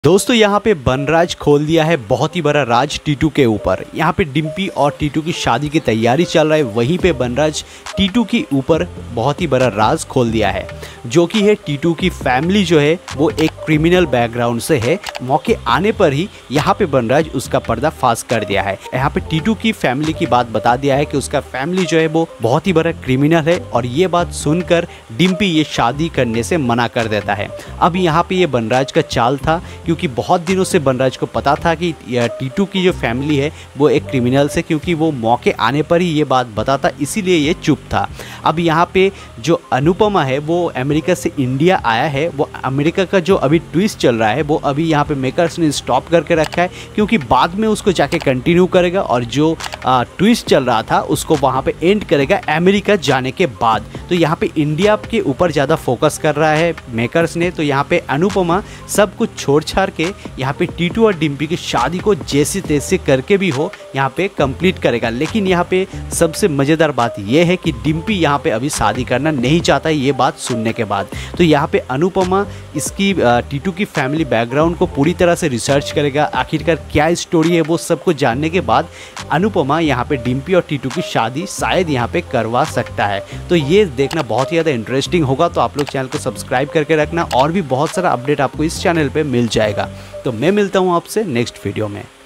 दोस्तों यहाँ पे बनराज खोल दिया है बहुत ही बड़ा राज टीटू के ऊपर। यहाँ पे डिम्पी और टीटू की शादी की तैयारी चल रहा है, वहीं पे बनराज टीटू के ऊपर बहुत ही बड़ा राज खोल दिया है, जो कि है टीटू की फैमिली जो है वो एक क्रिमिनल बैकग्राउंड से है। मौके आने पर ही यहाँ पे बनराज उसका पर्दाफाश कर दिया है। यहाँ पे टीटू की फैमिली की बात बता दिया है कि उसका फैमिली जो है वो बहुत ही बड़ा क्रिमिनल है, और ये बात सुनकर डिम्पी ये शादी करने से मना कर देता है। अब यहाँ पे ये बनराज का चाल था, क्योंकि बहुत दिनों से बनराज को पता था कि टीटू की जो फैमिली है वो एक क्रिमिनल से, क्योंकि वो मौके आने पर ही ये बात बताता, इसीलिए ये चुप था। अब यहाँ पे जो अनुपमा है वो अमेरिका से इंडिया आया है। वो अमेरिका का जो अभी ट्विस्ट चल रहा है वो अभी यहाँ पे मेकर्स ने स्टॉप करके रखा है, क्योंकि बाद में उसको जाके कंटिन्यू करेगा, और जो ट्विस्ट चल रहा था उसको वहाँ पे एंड करेगा अमेरिका जाने के बाद। तो यहाँ पे इंडिया के ऊपर ज़्यादा फोकस कर रहा है मेकर्स ने। तो यहाँ पे अनुपमा सब कुछ छोड़ छाड़ के यहाँ पे टीटू और डिम्पी की शादी को जैसे तैसे करके भी हो यहाँ पे कंप्लीट करेगा। लेकिन यहाँ पे सबसे मज़ेदार बात यह है कि डिम्पी यहाँ पे अभी शादी करना नहीं चाहता है, ये बात सुनने के बाद। तो यहाँ पे अनुपमा इसकी टीटू की फैमिली बैकग्राउंड को पूरी तरह से रिसर्च करेगा, आखिरकार क्या स्टोरी है वो सब कुछ जानने के बाद अनुपमा यहाँ पे डिम्पी और टीटू की शादी शायद यहाँ पे करवा सकता है। तो ये देखना बहुत ही ज़्यादा इंटरेस्टिंग होगा। तो आप लोग चैनल को सब्सक्राइब करके रखना, और भी बहुत सारा अपडेट आपको इस चैनल पे मिल जाएगा। तो मैं मिलता हूँ आपसे नेक्स्ट वीडियो में।